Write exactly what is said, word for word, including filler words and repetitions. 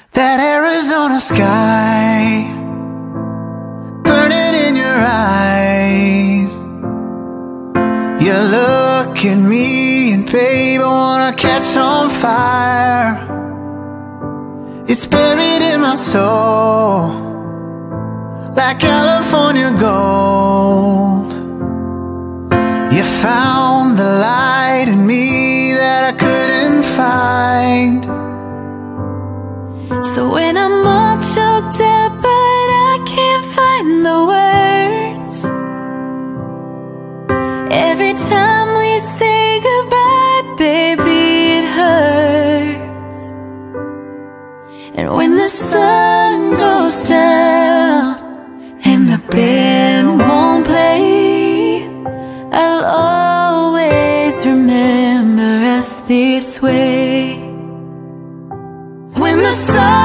That Arizona sky burning in your eyes. You look at me and babe, I wanna catch on fire. It's buried in my soul like California gold. You found the light in me that I couldn't find. So when I'm all choked up but I can't find the words, every time we say goodbye, baby, it hurts. And when the sun goes down and the band won't play, I'll always remember us this way. When the sun